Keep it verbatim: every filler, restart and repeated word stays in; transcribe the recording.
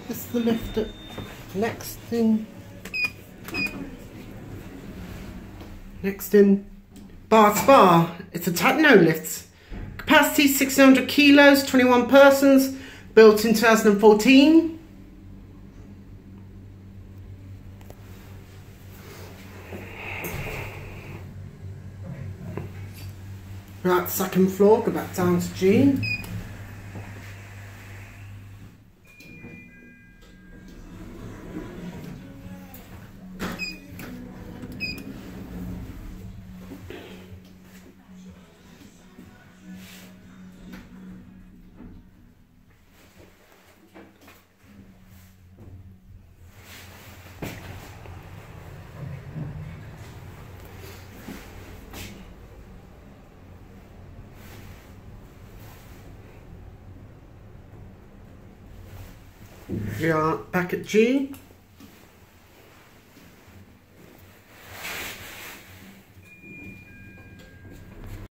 This is the lift at next in next in Bath Spa. It's a Tatno lift. Capacity six hundred kilos, twenty-one persons, built in two thousand fourteen. Right, second floor, go back down to Jean. We are back at G.